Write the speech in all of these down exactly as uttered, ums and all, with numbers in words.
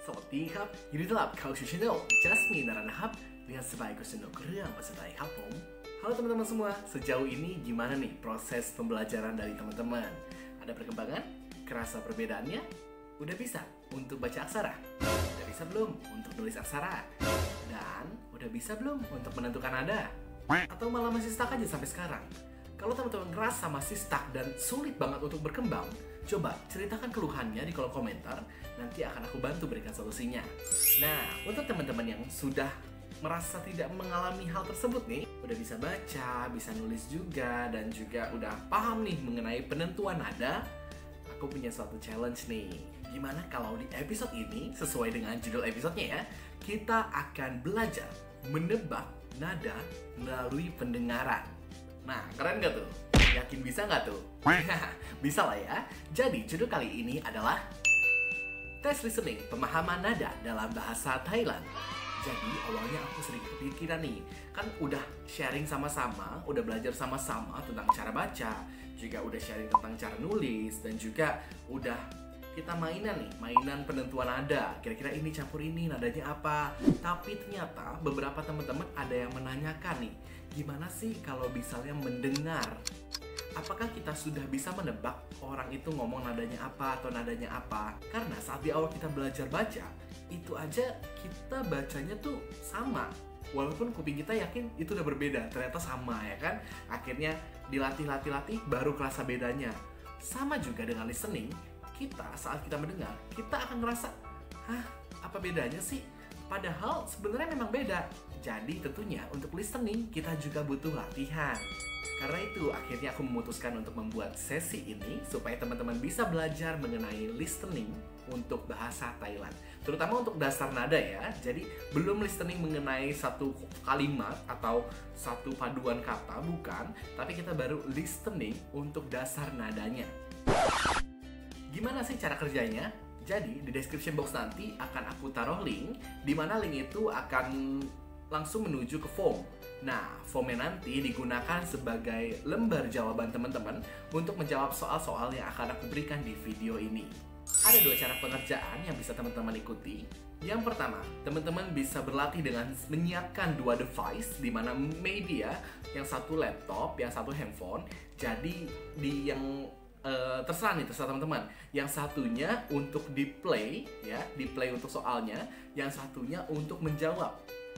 สวัสดีครับยินดีต้อนรับเข้าสู่ช่อง Jasmine นะครับlihat sebaik sendok yang bersetaiผม. Halo teman-teman semua, sejauh ini gimana nih proses pembelajaran dari teman-teman? Ada perkembangan? Kerasa perbedaannya? Udah bisa untuk baca aksara? Udah bisa belum untuk nulis aksara? Dan udah bisa belum untuk menentukan nada? Atau malah masih stuck aja sampai sekarang? Kalau teman-teman ngerasa masih stuck dan sulit banget untuk berkembang, coba ceritakan keluhannya di kolom komentar, nanti akan aku bantu berikan solusinya. Nah, untuk teman-teman yang sudah merasa tidak mengalami hal tersebut nih, udah bisa baca, bisa nulis juga, dan juga udah paham nih mengenai penentuan nada, aku punya suatu challenge nih. Gimana kalau di episode ini, sesuai dengan judul episodenya ya, kita akan belajar menebak nada melalui pendengaran. Nah, keren gak tuh? Yakin bisa nggak tuh? Bisa lah ya. Jadi judul kali ini adalah tes listening pemahaman nada dalam bahasa Thailand. Jadi awalnya aku sering kepikiran nih, kan udah sharing sama-sama, udah belajar sama-sama tentang cara baca, juga udah sharing tentang cara nulis, dan juga udah kita mainan nih, mainan penentuan nada. Kira-kira ini campur ini, nadanya apa? Tapi ternyata beberapa teman-teman ada yang menanyakan nih, gimana sih kalau misalnya mendengar? Apakah kita sudah bisa menebak orang itu ngomong nadanya apa atau nadanya apa? Karena saat di awal kita belajar baca, itu aja kita bacanya tuh sama. Walaupun kuping kita yakin itu udah berbeda, ternyata sama ya kan? Akhirnya dilatih-latih-latih baru kerasa bedanya. Sama juga dengan listening, kita saat kita mendengar, kita akan ngerasa, hah, apa bedanya sih? Padahal sebenarnya memang beda. Jadi tentunya untuk listening kita juga butuh latihan. Karena itu akhirnya aku memutuskan untuk membuat sesi ini supaya teman-teman bisa belajar mengenai listening untuk bahasa Thailand. Terutama untuk dasar nada ya. Jadi belum listening mengenai satu kalimat atau satu paduan kata, bukan. Tapi kita baru listening untuk dasar nadanya. Gimana sih cara kerjanya? Jadi di description box nanti akan aku taruh link, di mana link itu akan langsung menuju ke form. Nah, formnya nanti digunakan sebagai lembar jawaban teman-teman untuk menjawab soal-soal yang akan aku berikan di video ini. Ada dua cara pengerjaan yang bisa teman-teman ikuti. Yang pertama, teman-teman bisa berlatih dengan menyiapkan dua device, di mana maybe ya, yang satu laptop, yang satu handphone. Jadi di yang Uh, terserah nih, terserah teman-teman. Yang satunya untuk di play ya, di play untuk soalnya, yang satunya untuk menjawab.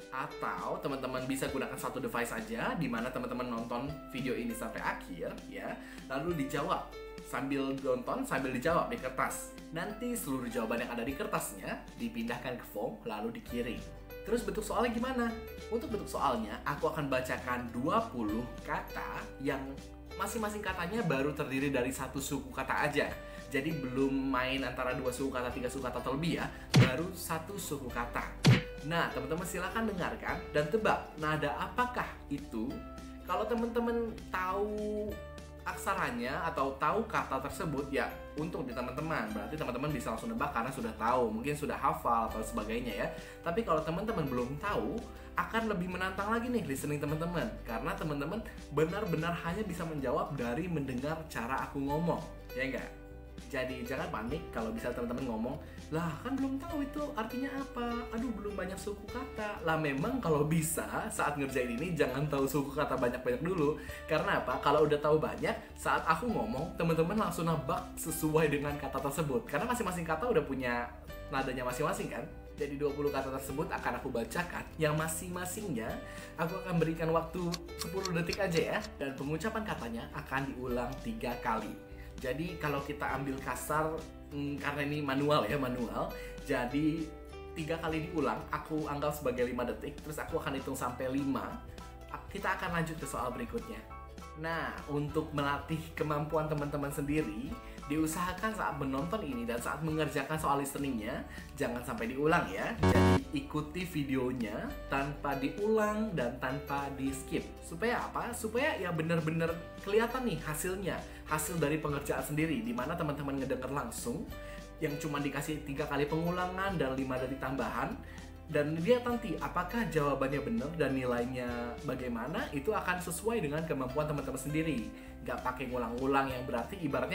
Atau teman-teman bisa gunakan satu device aja, di mana teman-teman nonton video ini sampai akhir ya, lalu dijawab sambil nonton sambil dijawab di kertas. Nanti seluruh jawaban yang ada di kertasnya dipindahkan ke form lalu dikirim. Terus bentuk soalnya gimana? Untuk bentuk soalnya, aku akan bacakan dua puluh kata yang masing-masing katanya baru terdiri dari satu suku kata aja. Jadi belum main antara dua suku kata, tiga suku kata atau lebih ya, baru satu suku kata. Nah, teman-teman silakan dengarkan dan tebak nada apakah itu. Kalau teman-teman tahu aksaranya atau tahu kata tersebut, ya untung di teman-teman, berarti teman-teman bisa langsung nebak karena sudah tahu, mungkin sudah hafal atau sebagainya ya. Tapi kalau teman-teman belum tahu, akan lebih menantang lagi nih listening teman-teman, karena teman-teman benar-benar hanya bisa menjawab dari mendengar cara aku ngomong, ya enggak? Jadi jangan panik kalau bisa teman-teman ngomong, lah kan belum tahu itu artinya apa, aduh belum banyak suku kata. Lah memang kalau bisa saat ngerjain ini jangan tahu suku kata banyak-banyak dulu. Karena apa? Kalau udah tahu banyak, saat aku ngomong teman-teman langsung nebak sesuai dengan kata tersebut. Karena masing-masing kata udah punya nadanya masing-masing kan. Jadi dua puluh kata tersebut akan aku bacakan, yang masing-masingnya aku akan berikan waktu sepuluh detik aja ya. Dan pengucapan katanya akan diulang tiga kali. Jadi kalau kita ambil kasar, hmm, karena ini manual ya, manual. Jadi tiga kali diulang, aku anggap sebagai lima detik. Terus aku akan hitung sampai lima. Kita akan lanjut ke soal berikutnya. Nah, untuk melatih kemampuan teman-teman sendiri, diusahakan saat menonton ini dan saat mengerjakan soal listeningnya, jangan sampai diulang ya. Jadi ikuti videonya tanpa diulang dan tanpa di skip. Supaya apa? Supaya ya benar-benar kelihatan nih hasilnya, hasil dari pengerjaan sendiri, dimana teman-teman ngedenger langsung, yang cuma dikasih tiga kali pengulangan dan lima detik tambahan. Dan lihat nanti apakah jawabannya benar dan nilainya bagaimana, itu akan sesuai dengan kemampuan teman-teman sendiri. Gak pakai ngulang-ngulang yang berarti ibaratnya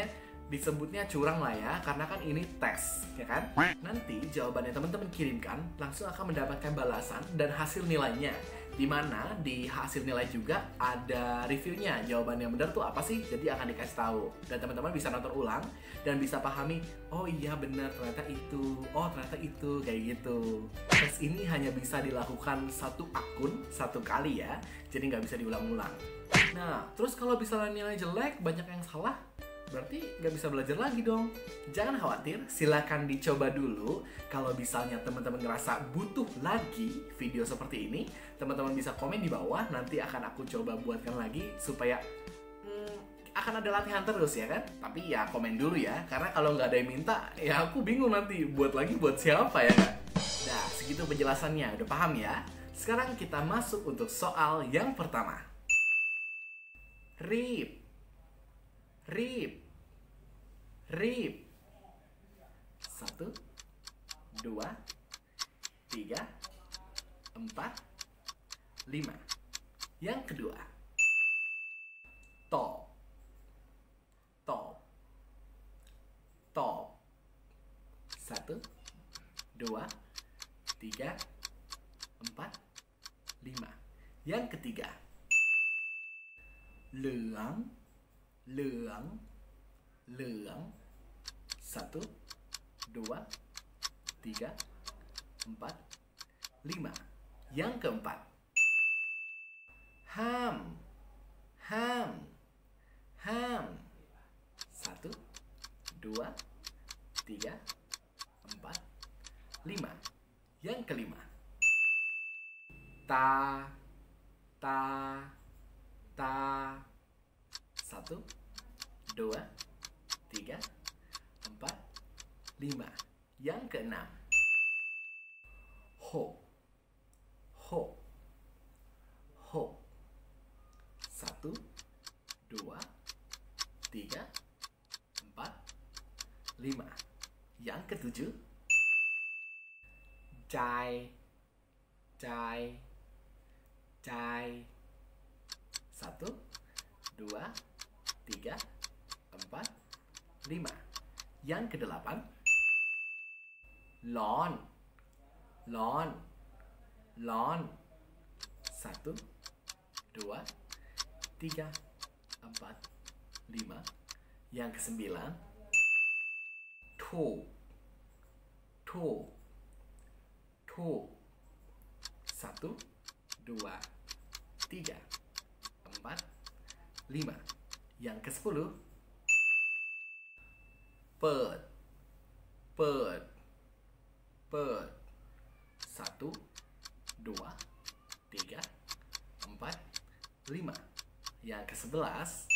disebutnya curang lah ya, karena kan ini tes, ya kan? Nanti jawaban yang teman-teman kirimkan langsung akan mendapatkan balasan dan hasil nilainya. Dimana di hasil nilai juga ada reviewnya, jawaban yang benar tuh apa sih, jadi akan dikasih tahu. Dan teman-teman bisa nonton ulang dan bisa pahami, oh iya benar ternyata itu, oh ternyata itu, kayak gitu. Tes ini hanya bisa dilakukan satu akun, satu kali ya, jadi nggak bisa diulang-ulang. Nah, terus kalau misalnya nilai jelek, banyak yang salah, berarti nggak bisa belajar lagi dong. Jangan khawatir, silakan dicoba dulu. Kalau misalnya teman-teman ngerasa butuh lagi video seperti ini, teman-teman bisa komen di bawah. Nanti akan aku coba buatkan lagi supaya hmm, akan ada latihan terus ya kan. Tapi ya komen dulu ya, karena kalau nggak ada yang minta, ya aku bingung nanti buat lagi buat siapa ya kan. Nah, segitu penjelasannya, udah paham ya? Sekarang kita masuk untuk soal yang pertama. Rip, rip, rip. Satu, dua, tiga, empat, lima. Yang kedua, top, top, top. Satu, dua, tiga, empat, lima. Yang ketiga, lưỡng, lưỡng, lưỡng. Satu, dua, tiga, empat, lima. Yang keempat, ham, ham, ham. Satu, dua, tiga, empat, lima. Yang kelima, ta, ta, ta. Satu, dua, tiga, empat, lima. Yang keenam, ho, ho, ho. Satu, dua, tiga, empat, lima. Yang ketujuh, chai, chai, chai. Satu, dua, tiga, empat, lima. Yang kedelapan, lon, lon, lon. Satu, dua, tiga, empat, lima. Yang kesembilan, to, to, to. Satu, dua, tiga, empat, lima. Yang kesepuluh, pet, pet, pet. Satu, dua, tiga, empat, lima. Yang kesebelas,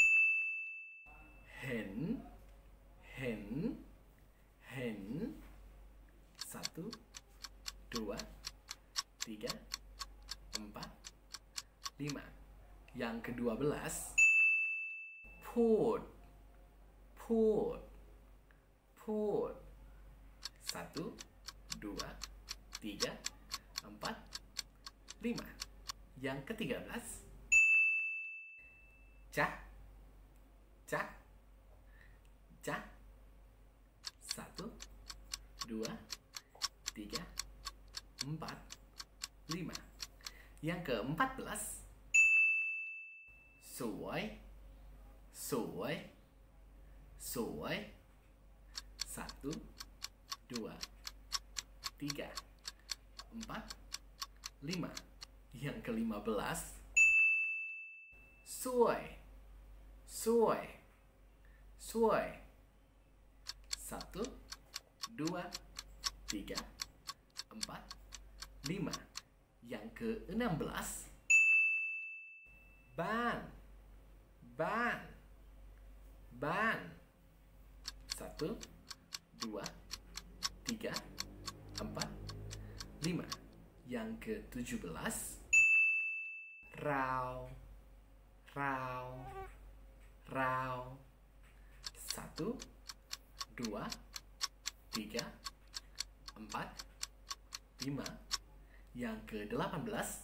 hen, hen, hen. Satu, dua, tiga, empat, lima. Yang kedua belas, put, put, put. Satu, dua, tiga, empat, lima. Yang ketiga belas, cah, cah, cah. Satu, dua, tiga, empat, lima. Yang keempat belas, suai, suai, suai. Satu, dua, tiga, empat, lima. Yang kelima belas, suai, suai, suai. Satu, dua, tiga, empat, lima. Yang keenam belas, ban, ban, ban. Satu, dua, tiga, empat, lima. Yang ketujuh belas, rau, rau, rau. Satu, dua, tiga, empat, lima. Yang ke delapan belas,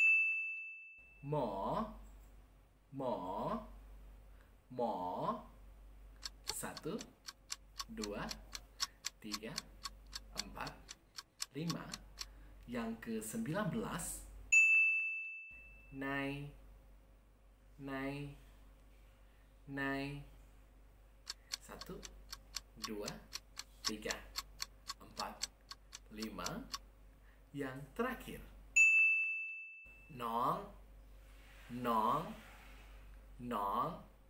mo, mo, mo. Satu, dua, tiga, empat, lima. Yang ke sembilan belas, nai, nai, nai. Satu, dua, tiga, empat, lima. Yang terakhir, nong, nong, nong.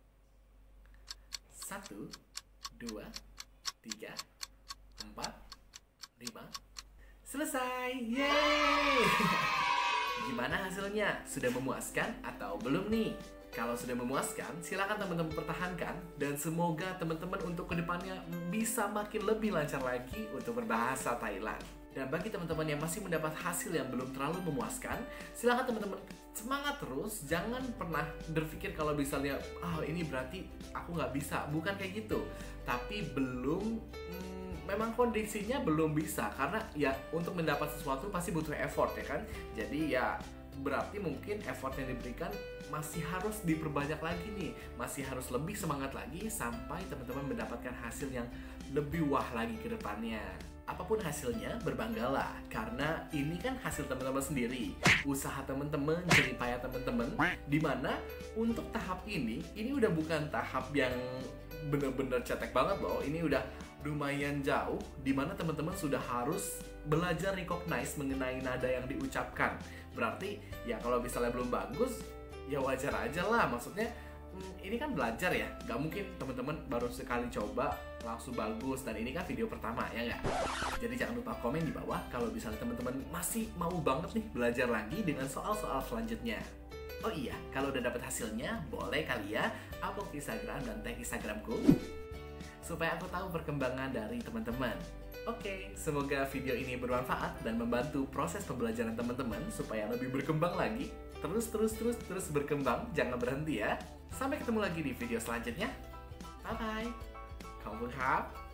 Satu, dua, tiga, empat, lima. Selesai. Yeay. Gimana hasilnya? Sudah memuaskan atau belum nih? Kalau sudah memuaskan, silakan teman-teman pertahankan. Dan semoga teman-teman untuk kedepannya bisa makin lebih lancar lagi untuk berbahasa Thailand. Dan bagi teman-teman yang masih mendapat hasil yang belum terlalu memuaskan, silakan teman-teman semangat terus. Jangan pernah berpikir kalau misalnya, ah oh, ini berarti aku nggak bisa. Bukan kayak gitu. Tapi belum, hmm, memang kondisinya belum bisa. Karena ya untuk mendapat sesuatu pasti butuh effort ya kan. Jadi ya berarti mungkin effort yang diberikan masih harus diperbanyak lagi nih. Masih harus lebih semangat lagi sampai teman-teman mendapatkan hasil yang lebih wah lagi ke depannya. Apapun hasilnya, berbanggalah. Karena ini kan hasil teman-teman sendiri. Usaha teman-teman, jerih payah teman-teman. Dimana untuk tahap ini, ini udah bukan tahap yang bener-bener cetek banget loh. Ini udah lumayan jauh. Dimana teman-teman sudah harus belajar recognize mengenai nada yang diucapkan. Berarti ya kalau misalnya belum bagus, ya wajar aja lah. Maksudnya hmm, ini kan belajar ya. Gak mungkin teman-teman baru sekali coba langsung bagus, dan ini kan video pertama ya nggak? Jadi jangan lupa komen di bawah kalau misalnya teman-teman masih mau banget nih belajar lagi dengan soal-soal selanjutnya. Oh iya, kalau udah dapet hasilnya, boleh kali ya upload ke Instagram dan tag Instagramku supaya aku tahu perkembangan dari teman-teman. Oke, semoga video ini bermanfaat dan membantu proses pembelajaran teman-teman supaya lebih berkembang lagi. Terus, terus, terus, terus berkembang, jangan berhenti ya. Sampai ketemu lagi di video selanjutnya. Bye-bye. ขอบคุณครับ